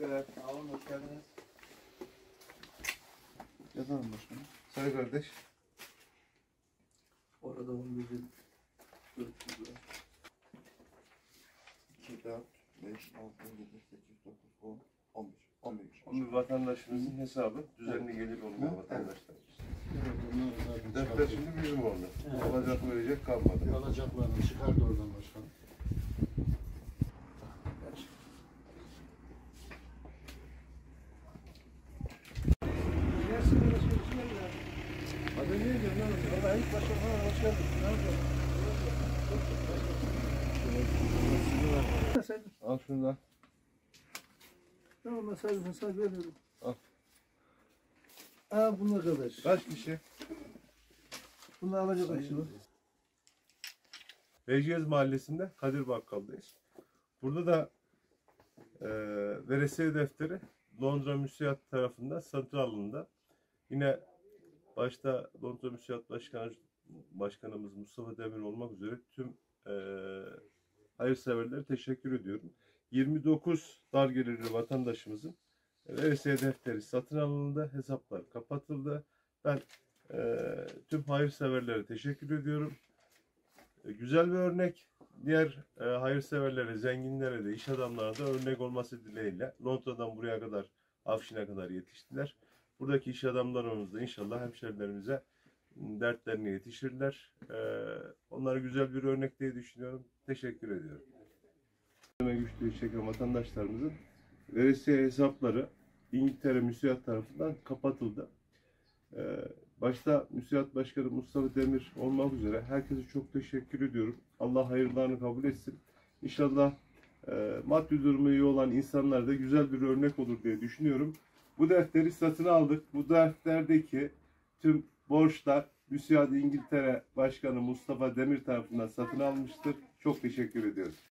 teşekkürler. Sağ olun, hoş geldiniz. Yazalım başkanım. Say kardeş. Orada 11'in 400 lira. 2, 4, 5, 6, 7, 8, 9, 10, 11. 11. Bir vatandaşımızın hesabı düzenli gelir olmayan Evet. vatandaşlarımız. Evet, onlar da zaten Defter çıkartıyor. şimdi bizim oldu. Evet. Alacak verecek kalmadı. Alacaklarını çıkardı oradan başkanım. Hadi niye gidiyorsun lan? Valla ilk başta falan hoş geldin. Ne yapıyorsun? Al şunu da. Tamam, mesaj veriyorum. Al. Aa, bunlar kadar. Kaç kişi? Bunlar alacak akşamı. Beyciğiz Mahallesi'nde Kadir Bakkal'dayız. Burada da veresiye defteri Londra Müsiat tarafından satın alındı. Yine başta Londra Müsiat Başkanımız Mustafa Demir olmak üzere tüm hayırseverlere teşekkür ediyorum. 29 dar gelirli vatandaşımızın veresiye defteri satın alındı, hesaplar kapatıldı. Ben tüm hayırseverlere teşekkür ediyorum. Güzel bir örnek. Diğer hayırseverlere, zenginlere de, iş adamlarına da örnek olması dileğiyle Londra'dan buraya kadar, Afşin'e kadar yetiştiler. Buradaki iş adamlarımız da inşallah hemşerilerimize dertlerine yetişirler. Onlara güzel bir örnek diye düşünüyorum. Teşekkür ediyorum. Güçlüğü çeken vatandaşlarımızın veresiye hesapları İngiltere Müsiat tarafından kapatıldı. Başta Müsiat Başkanı Mustafa Demir olmak üzere herkese çok teşekkür ediyorum. Allah hayırlarını kabul etsin. İnşallah maddi durumu iyi olan insanlar da güzel bir örnek olur diye düşünüyorum. Bu defteri satın aldık. Bu defterdeki tüm borçlar Müsiat İngiltere Başkanı Mustafa Demir tarafından satın almıştır. Çok teşekkür ediyoruz.